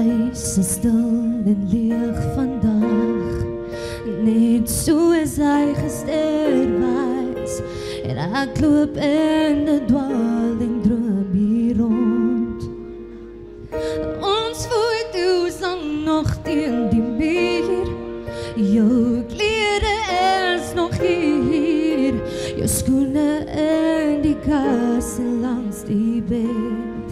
huis is stil en leeg vandag, net soos hy gesterf is, en ek loop in 'n dwaling droom hier rond. Ons foto's hang nog teen die muur, jou klere is nog hier, jou skoene in die kas langs die bed.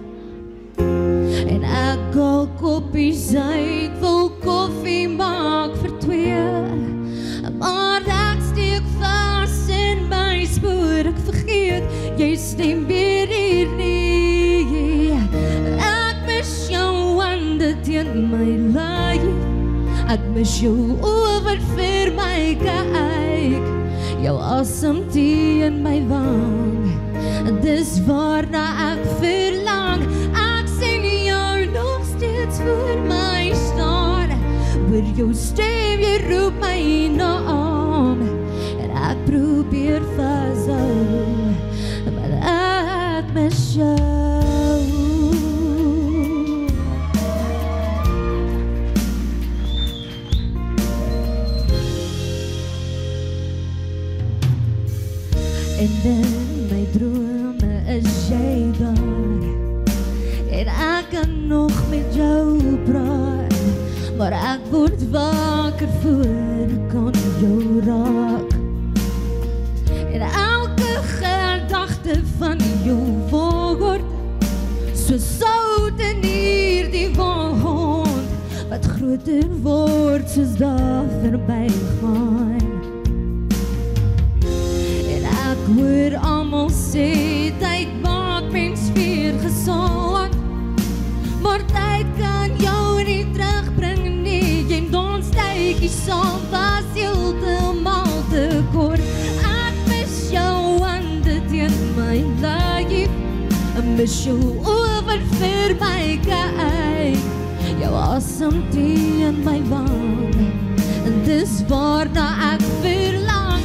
En ek al koppies uit, wil koffie maak vir twee, maar ek steek vas in my spoor, ek vergeet, jy stem weer hier nie. Ek mis jou hande teen my lyf, ek mis jou oë wat vir my kyk, jou asem teen my wang, dis waarna ek verlang. Ek sien jou nog steeds voor my staan, oor jou stem, jy roep my naam, en ek probeer vashou, maar ek mis jou. En in my drome is jy daar, en ek kan nog met jou praat, maar ek word wakker voor ek kan jou raak. En elke gedagte van jou word so sout in hierdie wond, wat groter word soos daar verbygaan. Ek hoor almal sê, tyd maak mens weer gesond, maar tyd kan jou nie terugbring nie, jy dans tydjie saam, was heeltemal te kort. Ek mis jou hande teen my lyf, ek mis jou oë wat vir my kyk, jou asem teen my wang, en dis waarna ek verlang.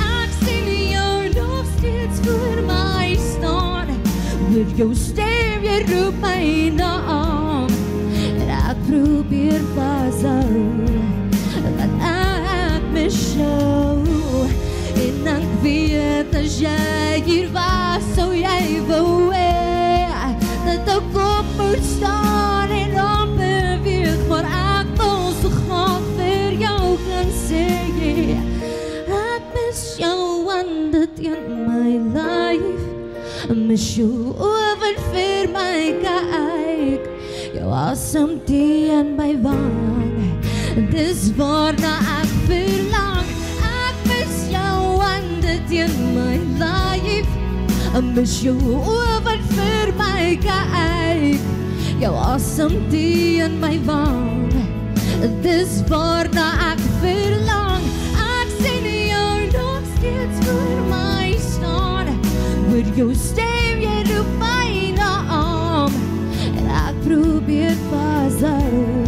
Voor my staan, oor jou stem, jy roep my naam, en ek probeer vashou, want ek mis jou. En ek weet as jy hier was, sou jy wou hê dat ek op moet staan en opbeweeg, maar ek wil so graag vir jou kan sê, ek mis jou hande teen my lyf, mis jou oë wat vir my kyk, jou asem teen my wang, dis waarna ek verlang. Ek mis jou hande teen my lyf, mis jou oë wat vir my kyk, jou asem teen my wang, dis waarna ek verlang. Ek sien jou nog steeds voor my staan, oor jou stem, jy roep my naam, en ek probeer vashou.